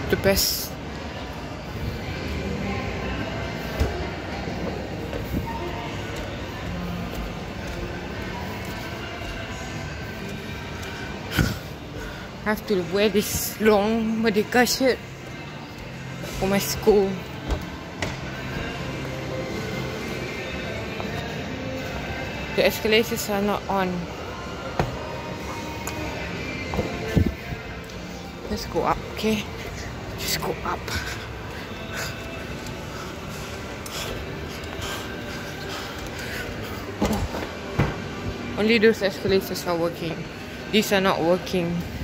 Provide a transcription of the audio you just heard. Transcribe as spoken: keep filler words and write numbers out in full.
the best. I have to wear this long Merdeka shirt for my school. The escalators are not on. Let's go up, okay? Just go up. Oh. Only those escalators are working. These are not working.